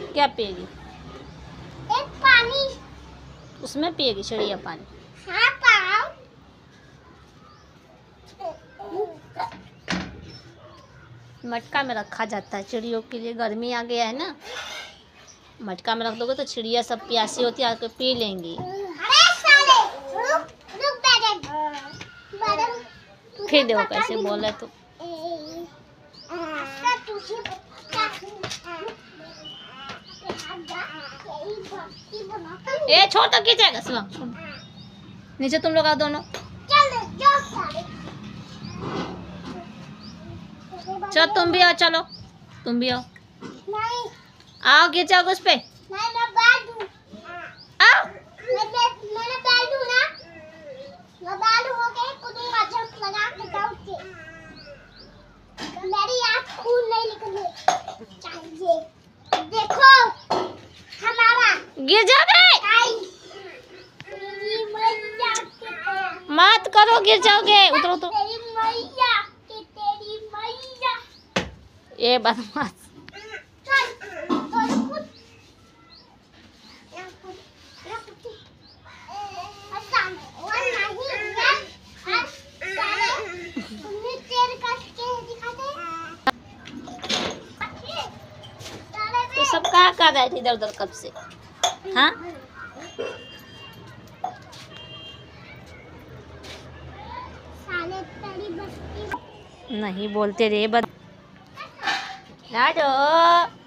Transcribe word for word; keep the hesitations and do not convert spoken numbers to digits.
क्या पिएगी? एक पानी। उसमें पिएगी चिड़िया पानी? हाँ पाओ। मटका में रखा जाता है चिड़ियों के लिए, गर्मी आ गया है ना, मटका में रख दोगे तो चिड़िया सब प्यासी होती है आके पी लेंगी। अरे साले रुक रुक मैडम मैडम फिर देखो कैसे बोल रहे तो। ए छोड़ तो खींचेगा शिवम, नीचे तुम लोग आओ दोनों। चलो तुम भी आओ, चलो तुम भी आओ। नहीं आओ खींचाओ उस पे। नहीं मैं बैठ दूं। आओ मैं बैठ मैंने बैठ दूं ना, मैं बैठ हो गए कूदूंगा जंप लगा के दौड़ के। मेरी आँख खून नहीं निकलने चाहिए। देखो हमारा गिर जाओगे, तेरी मैया के तेरा मत करो गिर जाओगे, उतरो तो। तेरी मैया के तेरी मैया ये बदमाश। चल चल कूद यहाँ कूद यहाँ कूद। असान और नहीं यार आज साले तुमने तेरे करके दिखाते तो सब कहाँ कर रहे थे इधर उधर कब से? हाँ साले तेरी बस्ती नहीं बोलते रे बद। राजो